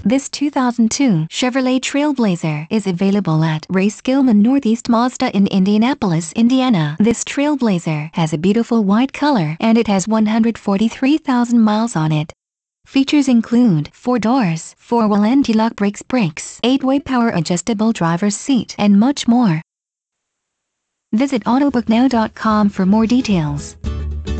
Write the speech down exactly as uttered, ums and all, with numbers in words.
This two thousand two Chevrolet TrailBlazer is available at Skillman Northeast Mazda in Indianapolis, Indiana. This TrailBlazer has a beautiful white color and it has one hundred forty-three thousand miles on it. Features include four doors, four-wheel anti-lock brakes, brakes, eight-way power adjustable driver's seat, and much more. Visit autobook now dot com for more details.